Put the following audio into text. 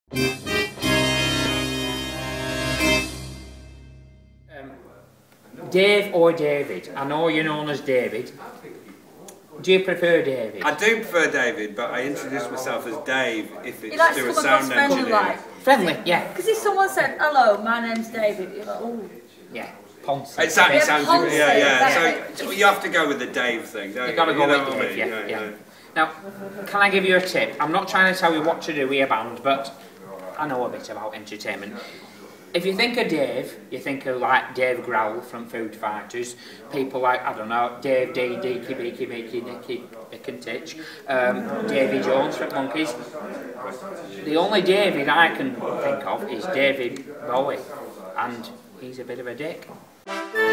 Dave or David? I know you're known as David. Do you prefer David? I do prefer David, but I introduce myself as Dave if it's through a come sound across friendly, engineer. like. Friendly, yeah. Because if someone said, hello, my name's David, you're like, oh. Yeah, Ponce. It sounds, Ponce, yeah. exactly. So you have to go with the Dave thing, don't you? You've got to go You know with what I Dave, mean? yeah. Now, can I give you a tip? I'm not trying to tell you what to do with your band, but I know a bit about entertainment. If you think of Dave, you think of like Dave Grohl from Food Fighters, people like, I don't know, Dave D, Deaky, Beaky, Mickey, Nicky, Ickentitch, Davy Jones from Monkeys. The only David I can think of is David Bowie, and he's a bit of a dick.